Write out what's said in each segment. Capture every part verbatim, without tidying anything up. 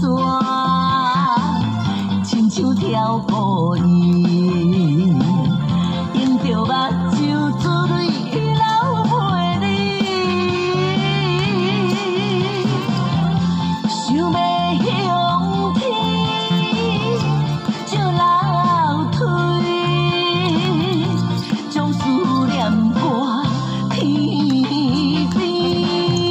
线，亲像跳舞衣，用着目睭珠泪流陪你，想要向天借楼梯，将思念拨天边。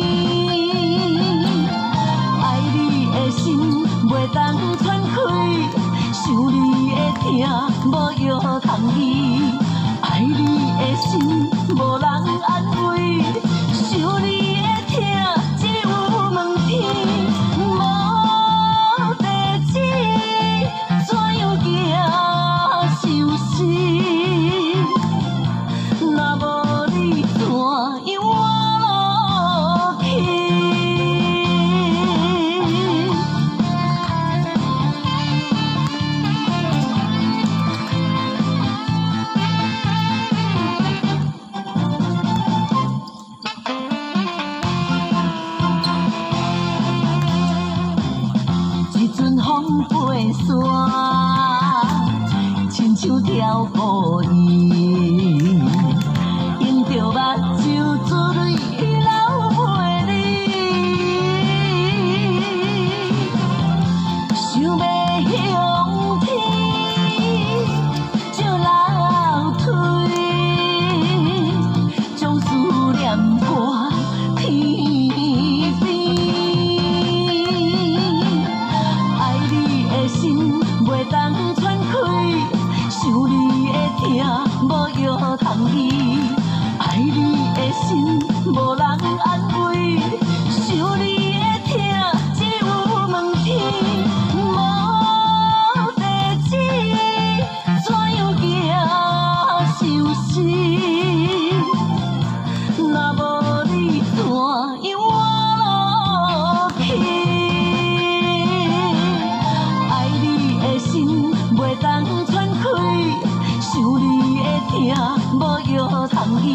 心袂当喘开，想你的痛无药通医，爱你的心无人安慰，想你的痛只有问天，无地址怎样行收拾？若无你怎样我落去？ 一阵风飞山，亲像跳舞衣，用着目睭珠泪流陪你，想要向天借楼梯，将思念拨天边。 心袂当喘开，想你的痛无药通医，爱你的心无人安慰，想你的痛只有问天，无地址怎样行收拾？若无你怎样我落去？ 心袂当喘开，想你的痛无药通医。